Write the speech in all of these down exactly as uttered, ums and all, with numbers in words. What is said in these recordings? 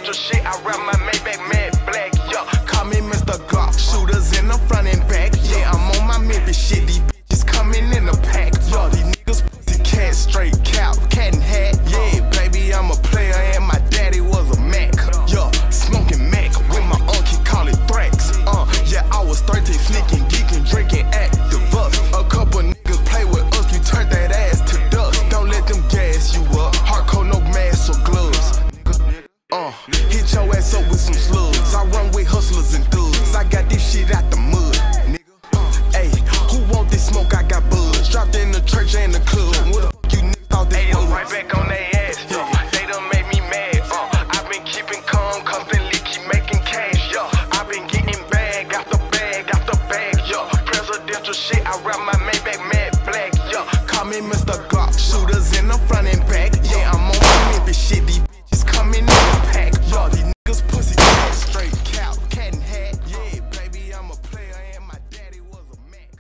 Presidential shit, I rap my Maybach mad black, yo. Call me Mister Glock. Shooters in the front and back, yeah. I'm on my Memphis shit. These bitches coming in the pack, yo. These niggas pussy cat, straight cow, cat and hat, yeah. Baby, I'm a player and my daddy was a Mac, yo. Smoking Mac with my uncle, call it Thrax. Uh, yeah, I was thirteen, sneaking, geeking, drinking Activus. A couple niggas play with us, we turned that ass to dust. Don't let them gas you up. Hardcore, no mask or gloves. Uh, hit your ass up with some slugs. I run with hustlers and thugs. I got this shit out the mud, nigga. Hey, who want this smoke? I got buzz. Dropped in the church and the club. What the fuck you niggas thought this was? Right back on their ass, yo. They done made me mad. Uh, I've been keeping calm, constantly keep making cash, yo. I've been getting bag after bag after bag, yo. Presidential shit, I rap my Maybach mad black, yo. Call me Mister Glock. Shooters in the front and back, yeah. I'm on my Memphis shit. These bitches coming in the pack, yo. These niggas pussy cat, straight cow, cat and hat, yeah. Baby, I'm a player and my daddy was a Mac.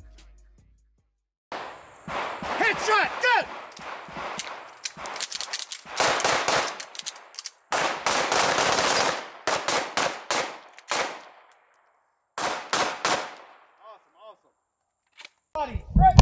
Headshot, go! Awesome, awesome. Body, right.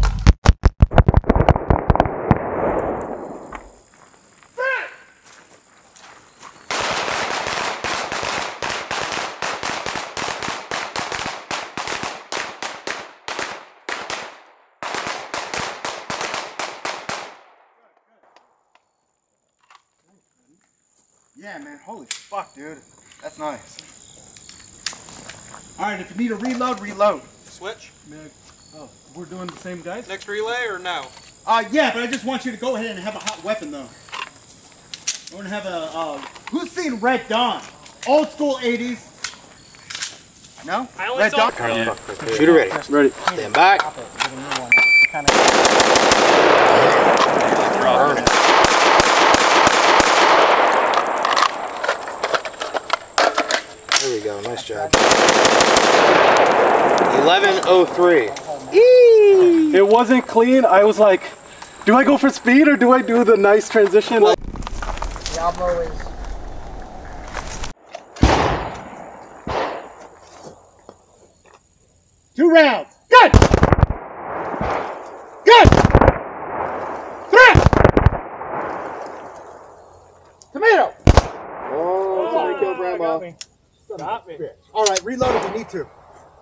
Yeah, man. Holy fuck, dude. That's nice. All right, if you need a reload, reload. Switch? Oh, we're doing the same guys? Next relay or no? Uh, yeah, but I just want you to go ahead and have a hot weapon, though. We're gonna have a, uh, who's seen Red Dawn? Old school eighties. No? I only Red saw Dawn? yeah. Shooter ready. Ready. Stand back. There we go. Nice job. eleven oh three. Eee! It wasn't clean. I was like, do I go for speed or do I do the nice transition? Like Diablo is... Two rounds. Good! Good! Three! Tomato! Oh, sorry, kill grandma. Got me. All right, reload if you need to.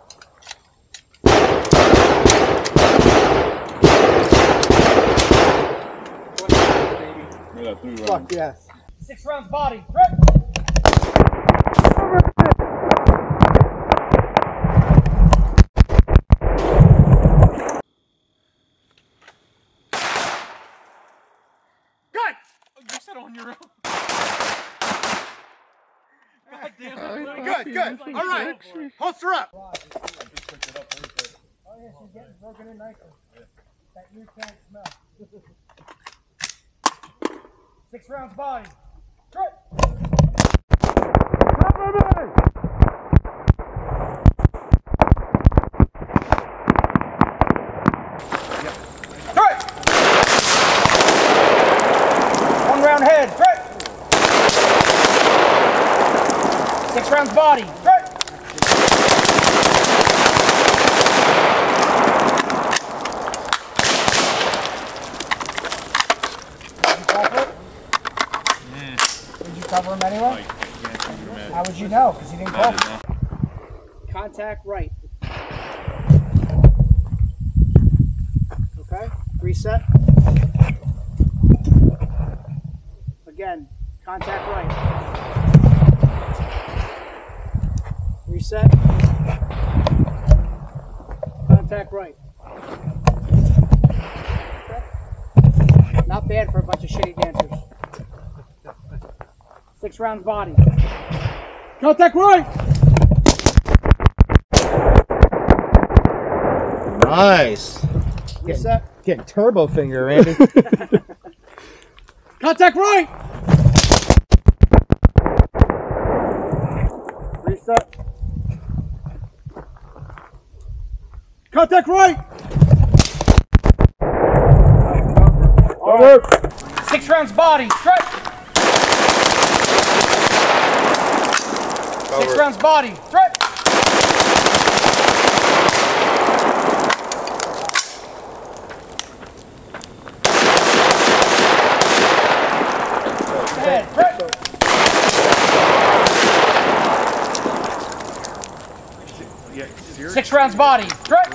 Fuck yes. Six rounds body. Right. Good! Oh, you said on your own. God damn it. Good, good. All right. Holster up. Oh, yeah, she's getting broken in nicely. That you can't smell. Six rounds body. Right. Right. One round head. Right. Six rounds body. Right. Did you cover him anyway? How would you know? Because he didn't call for it. Contact right. Okay. Reset. Again. Contact right. Reset. Contact right. Okay. Not bad for a bunch of shitty dancers. Six rounds body. Contact right! Nice. Reset. Getting turbo finger, Randy. Contact right! Reset. Contact right! All right. Six rounds body. Straight. Six rounds body. Threat. Head. Threat. Six rounds body. Threat.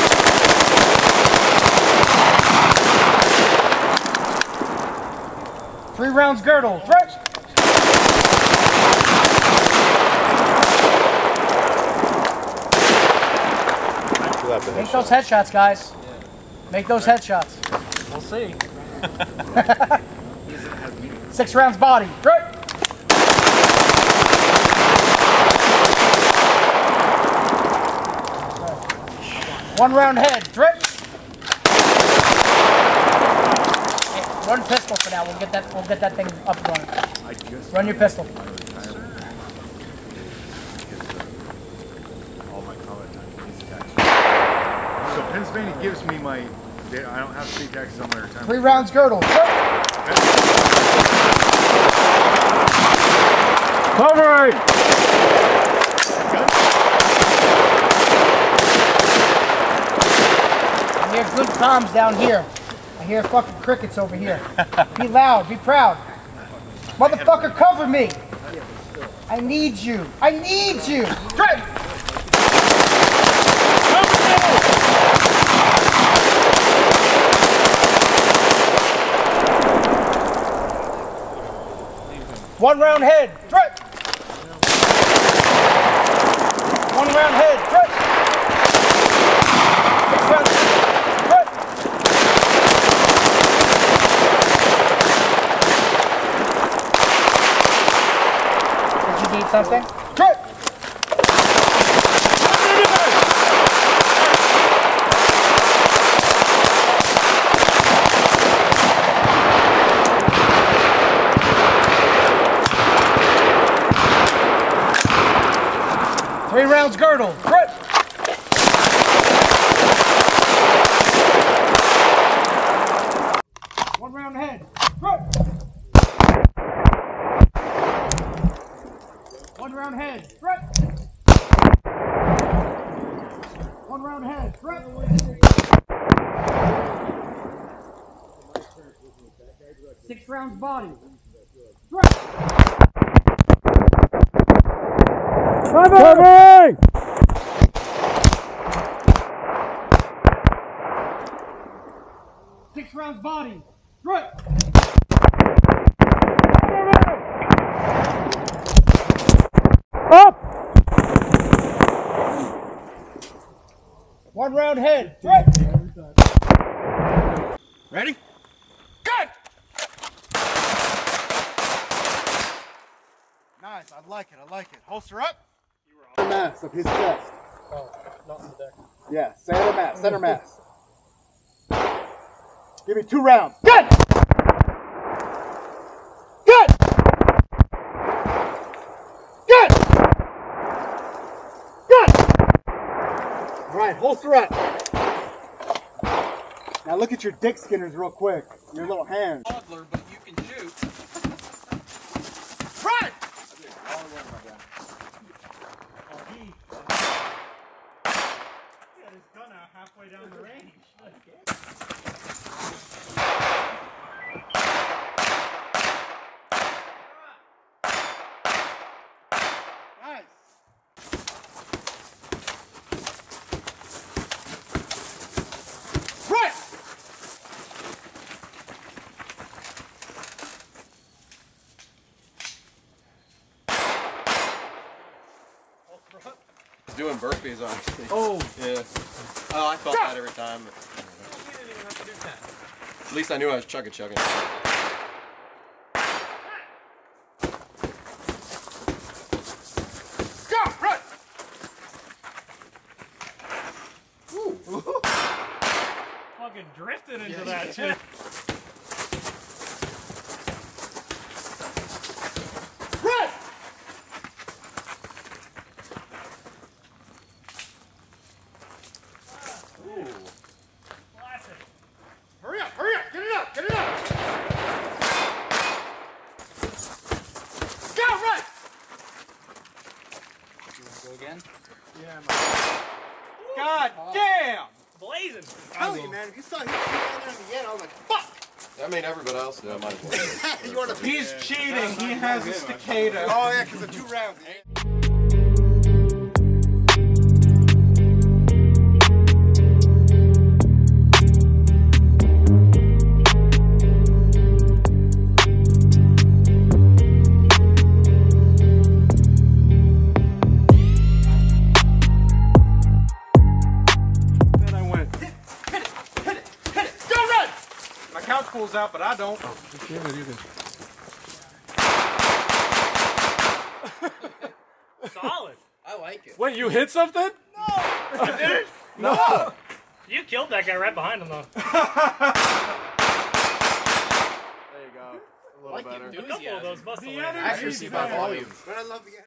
Three rounds girdle. Threat. Make those headshots, guys. Make those headshots. We'll see. Six rounds body. Threat. One round head. Threat. Hey, run pistol for now. We'll get that. We'll get that thing up and running. Run your pistol. So Pennsylvania gives me my. They, I don't have state taxes on my retirement. Three rounds girdle. Covering. I hear good comms down here. I hear fucking crickets over here. Be loud. Be proud. Motherfucker, cover me. I need you. I need you. Threat. One round head. Threat. One round head. Threat. Six rounds. Threat. Did you need something? Threat. Three rounds girdle. Threat. One round head. Threat. One round head. Threat. One round head. Threat. Six rounds body. Threat. Covering! Six rounds body. Threat. Up! One round head. Threat. Ready? Good. Nice. I like it. I like it. Holster up. Mass of his chest. Oh, not in the deck. Yeah, center mass, center mass. Give me two rounds. Good! Good! Good! Good! All right, holster up. Now look at your dick skinners real quick. Your little hands. Toddler, but you can shoot. Right. Halfway down the range. Nice. Right. Doing burpees, honestly. Oh. Yeah. Oh, I felt that every time. You didn't even have to do ten. At least I knew I was chugging chugging. Go. Run. Ooh. Fucking drifted into yeah, that shit. Run. Hurry up, hurry up, get it up, get it up! Go, run! again? Yeah, man. God damn! Blazing. I'm telling you, man, if you saw him shooting down there in the end, I was like, fuck! I mean, everybody else did. I might as well. You wanna He's cheating. He has a staccato. Oh, yeah, because of two rounds. Couch pulls out, but I don't. Oh, you can, you can. Solid. I like it. Wait, you hit something? No. Did it? No. You killed that guy right behind him, though. There you go. A little like better. your A couple of those must have The landed. energy Accuracy by volume. But I love the